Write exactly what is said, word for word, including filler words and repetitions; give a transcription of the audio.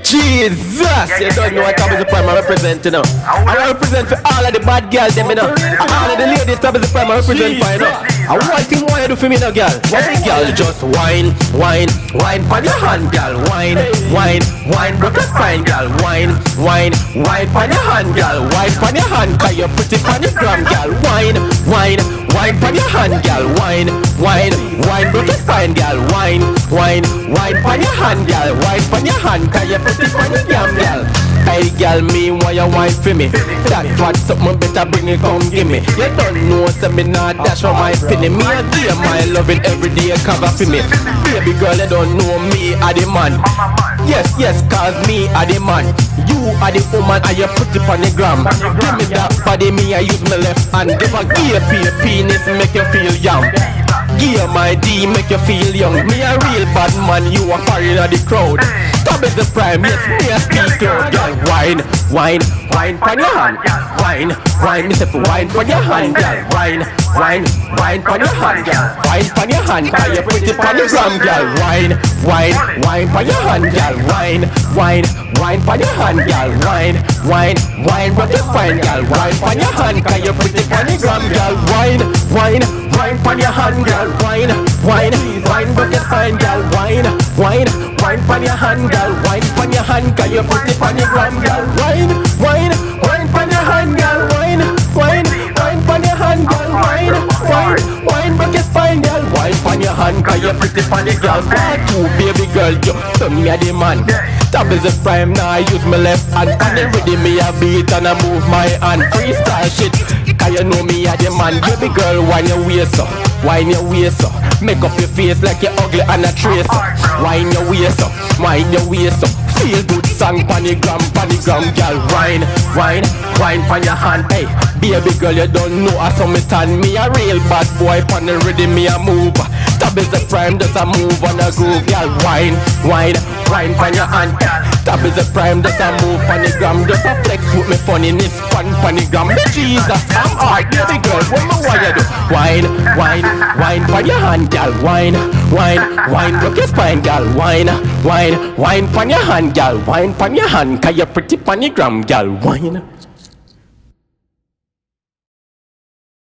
Jesus, you don't know what Tabizzle Prime I represent, you know. I represent for all of the bad girls, them, you know. All of the ladies Tabizzle Prime I represent for, you know. And one thing what you do for me, no girl. What the girl just whine, whine, whine on your hand, girl. Whine, whine, whine, broke your spine, girl. Whine, whine, whine on your hand, girl. Whine on your hand, cause you're pretty on your gram, girl. Whine, whine, whine on your hand, girl. Whine, whine, whine, broke your spine, girl. Whine, whine, whine on your hand, girl. Whine on your hand, cause you're pretty on your gram, girl. Hey girl, me why you whine for me? That fat something better bring it come give me. You don't know so me not dash on my penny. Me a give my loving every day cover for me. Baby girl, you don't know me a the man. Yes, yes, cause me a the man. You are the woman and you put it on the gram. Give me that body, me I use my left hand. Give a gear for your penis, make you feel young. Gear my D, make you feel young. Me a real bad man, you a foreign of the crowd. Tabizzle Prime, yes, me a speak loud. Girl, whine, whine, whine on your hand. Whine, whine, me say for whine on your hand, girl. Whine, whine, whine on your hand, girl. Whine on your hand, cause you put it on the gram, girl. Whine, whine, whine on your hand, girl. Whine, whine, whine on your hand, girl. Whine, whine, whine, but your spine, girl. Whine on your hand, cause you put it on the gram, girl. Whine, whine, whine on your hand, girl. Whine, whine, whine, but your spine, girl. Whine, whine, whine on your hand, girl. Whine on your hand, cause you put it on the gram, girl. Whine, whine, whine on your hand, girl. Whine, whine, whine on your hand, girl. Whine, whine, whine, but your spine, girl. Whine on your hand, cause you put it on the girl. Part two, baby girl, you turn me a the man. Tabizzle Prime, now I use my left hand. And then ready me a beat and I move my hand. Freestyle shit, cause you know me a the man. Baby girl, whine your waist up, whine your waist up. Make up your face like you're ugly and a trace up. Whine your waist up, whine your waist up. Feel good song, panigram, panigram, girl. Whine, whine, whine on your hand, hey. Baby girl, you don't know how some stand. Me a real bad boy, pan the rhythm, me a move. Tabizzle Prime does a move on a groove, girl. Whine, whine, whine on your hand. Tabizzle Prime does a move on the gram. Just a flex with me funniness, pan panigram. Me Jesus, I'm hard, baby girl, what me want you do? Whine, whine, whine on your hand, girl. Whine, whine, whine, broke your spine, girl. Whine, whine, whine on your hand, girl. Whine on your hand, cause you're pretty panigram, girl. Whine.